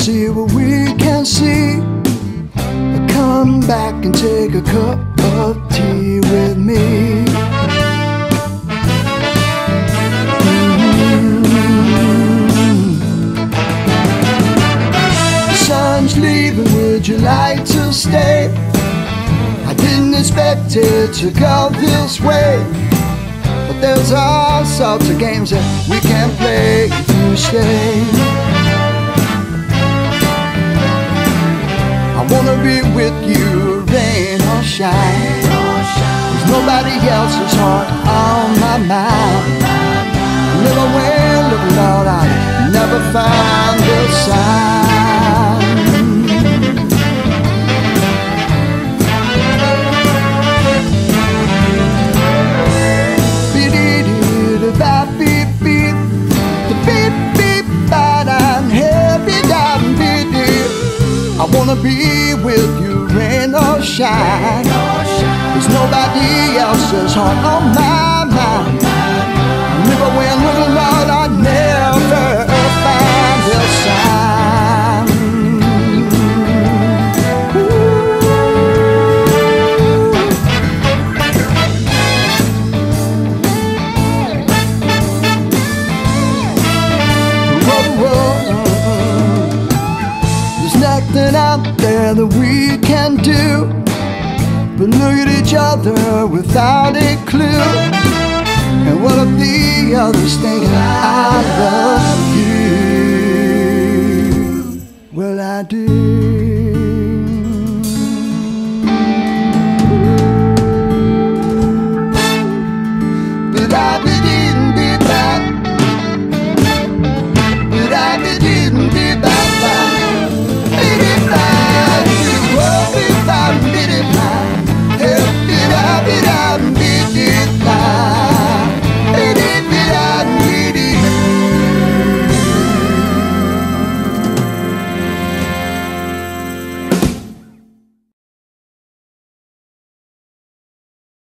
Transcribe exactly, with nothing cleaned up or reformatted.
see what we can see. Come back and take a cup of tea with me. Mm-hmm. The sun's leaving, would you like to stay? I didn't expect it to go this way, but there's all sorts of games that we can play if you stay. I wanna be with you, rain or shine. There's nobody else's heart on my mind. Never win, little Lord, I never find the sign. Beep, beep, the beep, beep, ba-dum, happy dum, beep, beep. I wanna be with you, rain or shine. There's nobody else's heart on my mind. Never win, little Lord, I never find the sign. Whoa, whoa. There's nothing out there that we can do but look at each other without a clue. And what if the others thinking I love you? Well, I do.